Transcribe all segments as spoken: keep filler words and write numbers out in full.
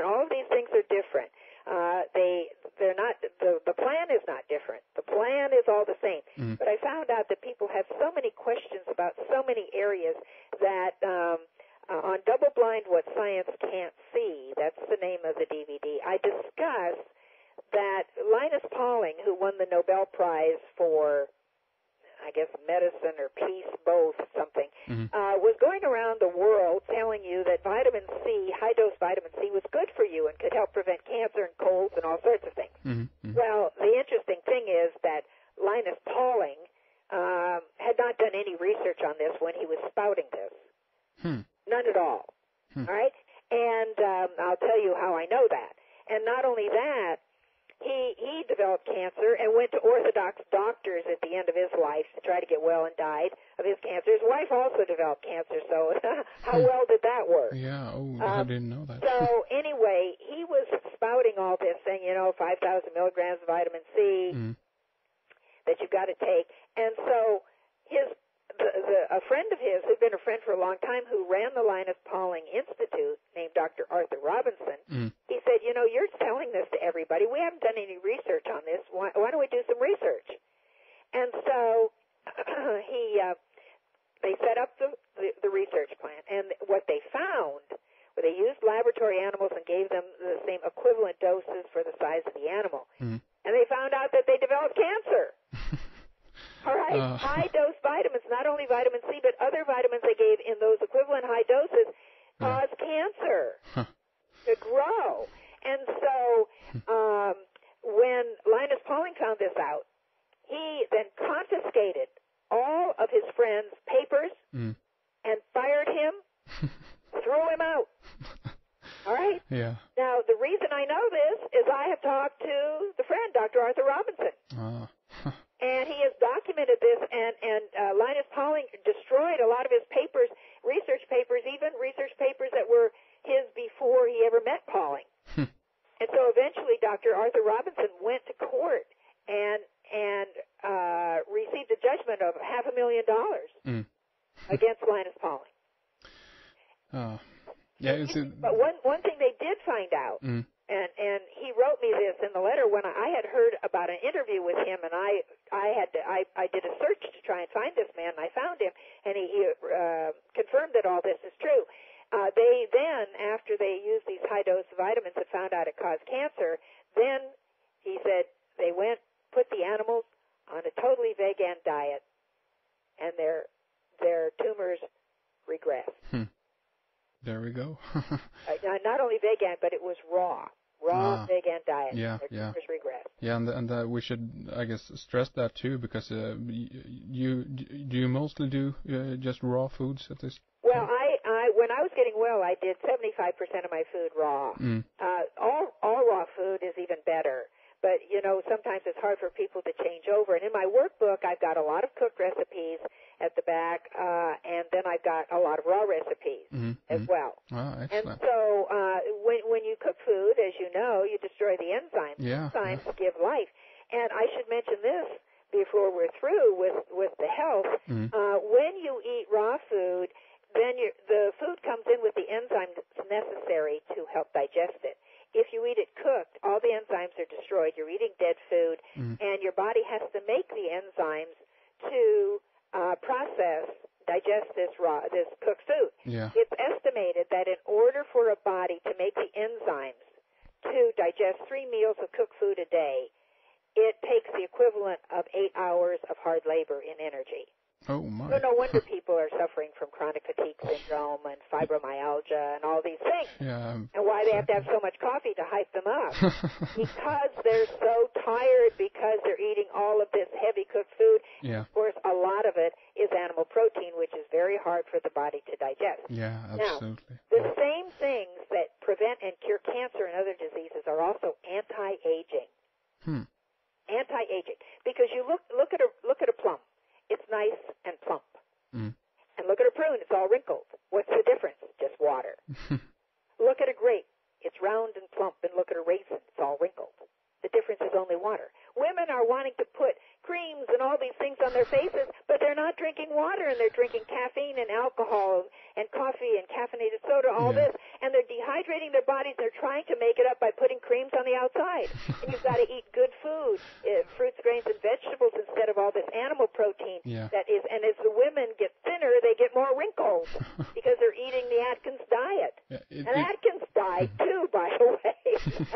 all of these things are different. Uh, they, they're not, the, the plan is not different. The plan is all the same. Mm. But I found out that people have so many questions about so many areas that, um, uh, on Double Blind, What Science Can't See, that's the name of the D V D, I discuss that Linus Pauling, who won the Nobel Prize for, I guess, medicine or peace, both, something, mm-hmm. uh, was going around the world telling you that vitamin C, high-dose vitamin C, was good for you and could help prevent cancer and colds and all sorts of things. Mm-hmm. Well, the interesting thing is that Linus Pauling um, had not done any research on this when he was spouting this. Hmm. None at all. Hmm. All right? And um, I'll tell you how I know that. And not only that, He he developed cancer and went to Orthodox doctors at the end of his life to try to get well and died of his cancer. His wife also developed cancer, so how well did that work? Yeah, oh, um, I didn't know that. So anyway, he was spouting all this, saying, you know, five thousand milligrams of vitamin C mm. that you've got to take. And so his the, the, a friend of his, who'd been a friend for a long time, who ran the Linus Pauling Institute, named Doctor Arthur Robinson, mm. he said, you know, you're telling this to everybody. We haven't done any research on this. Why, why don't we do some research? And so he, uh, they set up the, the, the research plan, and what they found, where they used laboratory animals and gave them the same equivalent doses for the size of the animal, mm. and they found out that they developed cancer. All right, uh, high-dose vitamins, not only vitamin C, but other vitamins they gave in those equivalent high doses cause yeah. cancer huh. to grow. And so um, when Linus Pauling found this out, he then confiscated all of his friends' papers mm. and fired him, threw him out. All right? Yeah. Now, the reason I know this is I have talked to the friend, Doctor Arthur Robinson. Uh. And he has documented this, and, and uh, Linus Pauling destroyed a lot of his papers, research papers, even research papers that were his before he ever met Pauling. Hmm. And so eventually Doctor Arthur Robinson went to court and and uh, received a judgment of half a million dollars mm. against Linus Pauling. Uh, yeah, it's a... But one, one thing they did find out, mm. and, and he wrote me this in the letter when I, I had heard about an interview with him, and I I had to, I, I did a search to try and find this man, and I found him, and he, he uh, confirmed that all this is true. Uh, they then, after they used these high-dose vitamins and found out it caused cancer, then he said they went, put the animals on a totally vegan diet, and their their tumors regressed. Hmm. There we go. uh, not only vegan, but it was raw. Raw ah, vegan diet. Yeah, Their yeah. tumors regress. Yeah, and and uh, we should, I guess, stress that too, because uh, you do you mostly do uh, just raw foods at this? Well, I, I when I was getting well, I did seventy-five percent of my food raw. Mm. Uh, all all raw food is even better. But, you know, sometimes it's hard for people to change over. And in my workbook, I've got a lot of cooked recipes at the back, uh, and then I've got a lot of raw recipes mm-hmm. as well. Oh, and so uh, when when you cook food, as you know, you destroy the enzymes. Yeah, enzymes yeah. give life. And I should mention this before we're through with, with the health. Mm-hmm. Uh, when you eat raw food, then you're, the food comes in with the enzymes necessary to help digest it. If you eat it cooked, all the enzymes are destroyed. You're eating dead food, mm. and your body has to make the enzymes to uh, process, digest this raw, this cooked food. Yeah. It's estimated that in order for a body to make the enzymes to digest three meals of cooked food a day, it takes the equivalent of eight hours of hard labor in energy. Oh, my. So no wonder people are suffering from chronic fatigue syndrome and fibromyalgia and all these things. Yeah, and why they have to have so much coffee to hype them up. Because they're so tired because they're eating all of this heavy cooked food. Yeah. Of course, a lot of it is animal protein, which is very hard for the body to digest. Yeah, absolutely. Now, the same things that prevent and cure cancer and other diseases are also anti-aging. Hmm. Anti-aging. Because you look look at a look at a plum. It's nice and plump. Mm. And look at a prune, it's all wrinkled. What's the difference? Just water. Look at a grape, it's round and plump, and look at a raisin, it's all wrinkled. The difference is only water. Women are wanting to put creams and all these things on their faces, but they're not drinking water, and they're drinking caffeine and alcohol and coffee and caffeinated soda, all yeah. this, and they're dehydrating their bodies. They're trying to make it up by putting creams on the outside. And you've got to eat good food, uh, fruits, grains, and vegetables instead of all this animal protein. Yeah. That is, and as the women get thinner, they get more wrinkles because they're eating the Atkins diet. Yeah, it, and it, Atkins died too, by the way.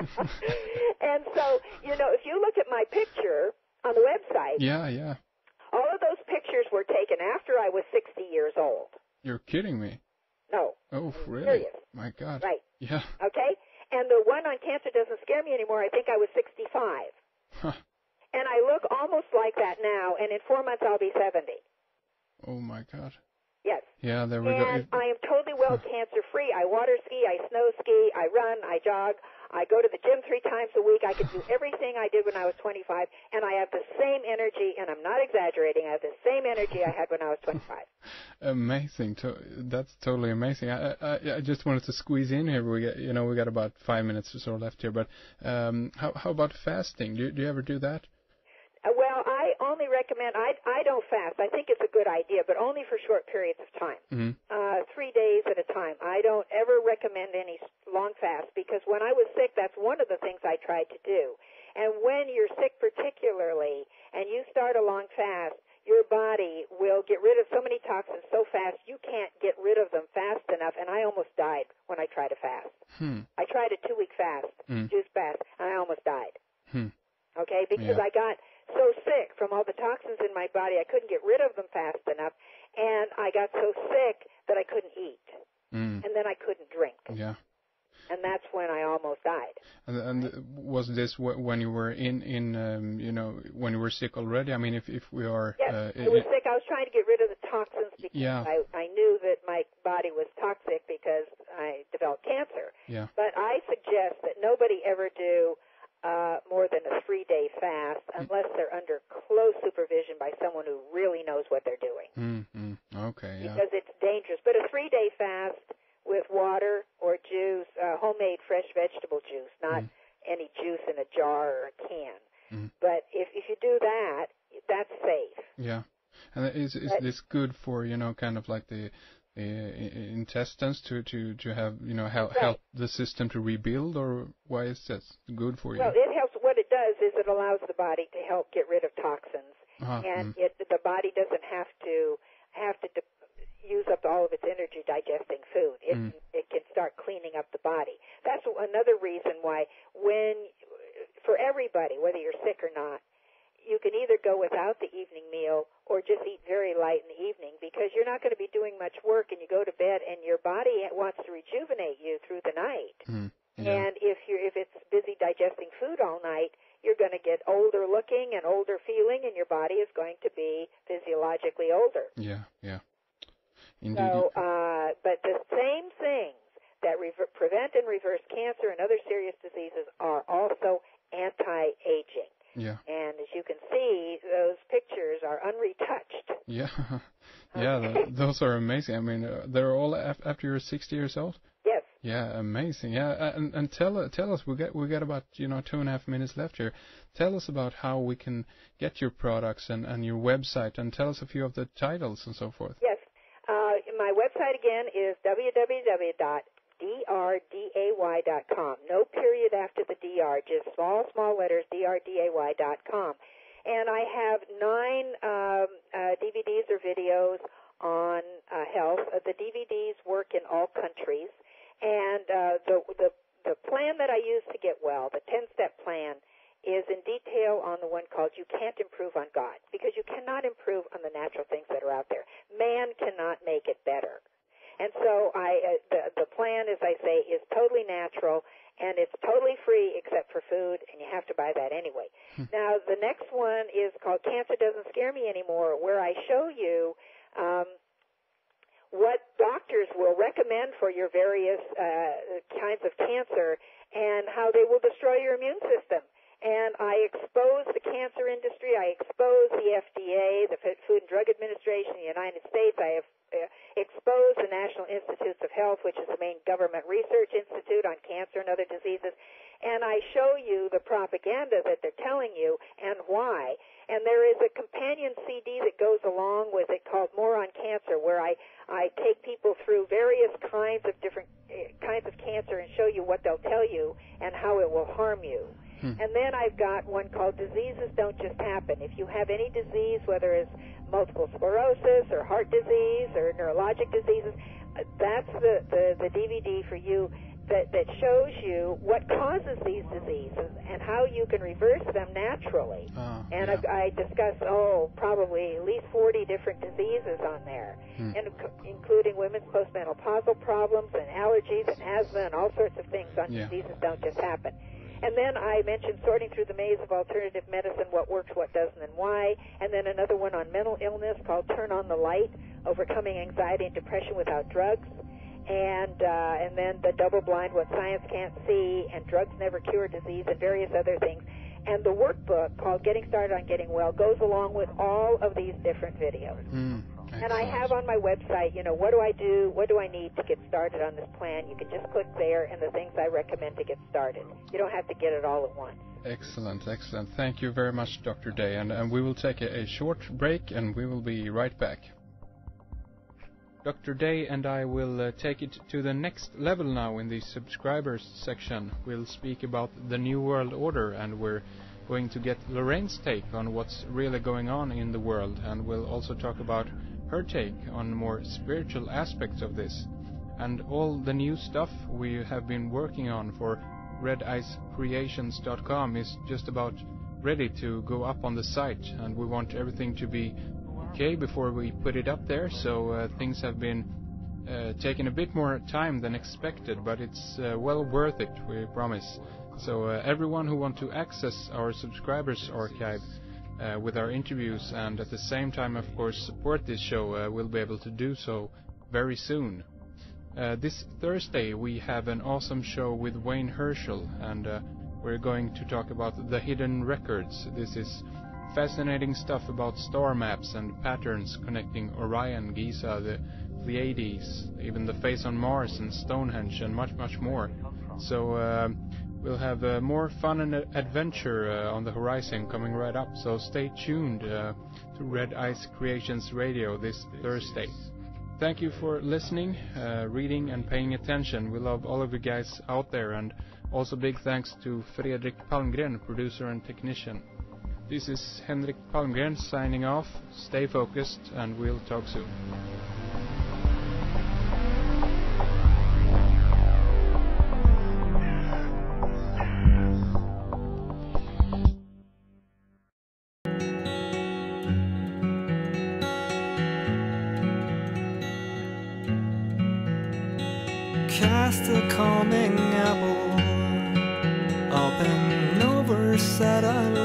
And so, you know, if you look at my picture on the website, yeah, yeah. all of those pictures were taken after I was sixty years old. You're kidding me. No. Oh, I'm really? Serious. My God. Right. Yeah. Okay? And the one on cancer doesn't scare me anymore. I think I was sixty-five. Huh. And I look almost like that now, and in four months I'll be seventy. Oh, my God. Yes. Yeah, there we and go. And I am totally well cancer-free. I water ski, I snow ski, I run, I jog, I go to the gym three times a week. I can do everything I did when I was twenty-five, and I have the same energy, and I'm not exaggerating. I have the same energy I had when I was twenty-five. Amazing. To- that's totally amazing. I, I I just wanted to squeeze in here. We got, you know, we got about five minutes or so left here, but um, how how about fasting? Do, do you ever do that? Uh, well, I only recommend, I, I don't fast. I think it's a good idea, but only for short periods of time, Mm-hmm. uh, three days at a time. I don't ever recommend any long fast because when I was sick, that's one of the things I tried to do. And when you're sick particularly and you start a long fast, your body will get rid of so many toxins so fast you can't get rid of them fast enough, and I almost died when I tried to fast. Hmm. I tried a two-week fast, Mm. juice fast, and I almost died. Hmm. Okay, because Yeah. I got so sick from all the toxins in my body, I couldn't get rid of them fast enough, and I got so sick that I couldn't eat, Mm. and then I couldn't drink, Yeah. and that's when I almost died. And, and was this wh- when you were in in um, you know, when you were sick already? I mean, if if we are. Yes, Uh, I was sick. I was trying to get rid of the toxins because Yeah. I, I knew that my body was toxic because I developed cancer. Yeah. But I suggest that nobody ever do uh, more than a three-day fast unless they're under close supervision by someone who really knows what they're doing. Mm, mm, okay. Yeah. Because it's dangerous. But a three-day fast with water or juice, uh, homemade fresh vegetable juice, not Mm. any juice in a jar or a can. Mm. But if if you do that, that's safe. Yeah. And is is But- this good for, you know, kind of like the the i- intestines to to to have, you know, help Right. help the system to rebuild, or why is this good for you? Well, it helps. What it does is it allows the body to help get rid of toxins, Ah, and mm. it the body doesn't have to have to de- use up all of its energy digesting food. It Mm. it can start cleaning up the body. That's another reason why when for everybody, whether you're sick or not, you can either go without the evening meal or just eat very light in the evening because you're not going to be doing much work and you go to bed and your body wants to rejuvenate you through the night. Mm. Yeah. And if you're if it's busy digesting food all night, you're going to get older looking and older feeling, and your body is going to be physiologically older. Yeah. Yeah. Indeed. So, uh, but the same things that rever- prevent and reverse cancer and other serious diseases are also anti-aging. Yeah. And as you can see, those pictures are unretouched. Yeah. Yeah. Okay. th- those are amazing. I mean, uh, they're all af- after you're sixty years old. Yes. Yeah, amazing. Yeah, uh, and and tell tell us, we got we got about, you know, two and a half minutes left here. Tell us about how we can get your products and, and your website, and tell us a few of the titles and so forth. Yes. Uh, my website again is w w w dot d r day dot com. No period after the D R, just small, small letters, d r day dot com. And I have nine um, uh, D V Ds or videos on uh, health. Uh, the D V Ds work in all countries. And uh, the, the the plan that I use to get well, the ten-step plan, is in detail on the one called You Can't Improve on God, because you cannot improve on the natural things that are out there. Man cannot make it better. And so I uh, the, the plan, as I say, is totally natural, and it's totally free except for food, and you have to buy that anyway. Now, the next one is called Cancer Doesn't Scare Me Anymore, where I show you um, what doctors will recommend for your various uh, kinds of cancer and how they will destroy your immune system. And I expose the cancer industry. I expose the F D A, the Food and Drug Administration, the United States. I have uh, exposed the National Institutes of Health, which is the main government research institute on cancer and other diseases. and I show you the propaganda that they're telling you and why. And there is a companion C D that goes along with it called More on Cancer, where I, I take people through various kinds of different uh, kinds of cancer and show you what they'll tell you and how it will harm you. Hmm. And then I've got one called Diseases Don't Just Happen. If you have any disease, whether it's multiple sclerosis or heart disease or neurologic diseases, uh, that's the, the, the D V D for you. That, that shows you what causes these diseases and how you can reverse them naturally. Oh, and yeah. I, I discuss, oh, probably at least forty different diseases on there, hmm. and including women's postmenopausal problems and allergies and asthma and all sorts of things on yeah. Diseases Don't Just Happen. And then I mentioned Sorting Through the Maze of Alternative Medicine, What Works, What Doesn't, and Why. And then another one on mental illness called Turn on the Light, Overcoming Anxiety and Depression Without Drugs. And uh, and then the double-blind, What Science Can't See, and Drugs Never Cure Disease, and various other things. And the workbook called Getting Started on Getting Well goes along with all of these different videos. Mm, and I have on my website, you know, what do I do, what do I need to get started on this plan? You can just click there and the things I recommend to get started. You don't have to get it all at once. Excellent, excellent. Thank you very much, Doctor Day. And, and we will take a, a short break, and we will be right back. Doctor Day and I will uh, take it to the next level now in the subscribers section. We'll speak about the New World Order, and we're going to get Lorraine's take on what's really going on in the world, and we'll also talk about her take on more spiritual aspects of this. And all the new stuff we have been working on for red ice creations dot com is just about ready to go up on the site, and we want everything to be okay before we put it up there, so uh, things have been uh, taking a bit more time than expected, but it's uh, well worth it, we promise. So uh, everyone who wants to access our subscribers archive uh, with our interviews, and at the same time of course support this show, uh, will be able to do so very soon. Uh, this Thursday we have an awesome show with Wayne Herschel, and uh, we're going to talk about the hidden records. This is fascinating stuff about star maps and patterns connecting Orion, Giza, the Pleiades, even the face on Mars and Stonehenge, and much, much more. So uh, we'll have uh, more fun and adventure uh, on the horizon coming right up. So stay tuned uh, to Red Ice Creations Radio this Thursday. Thank you for listening, uh, reading, and paying attention. We love all of you guys out there, and also big thanks to Fredrik Palmgren, producer and technician. This is Henrik Palmgren signing off. Stay focused, and we'll talk soon. Cast a calming apple up and over satellite.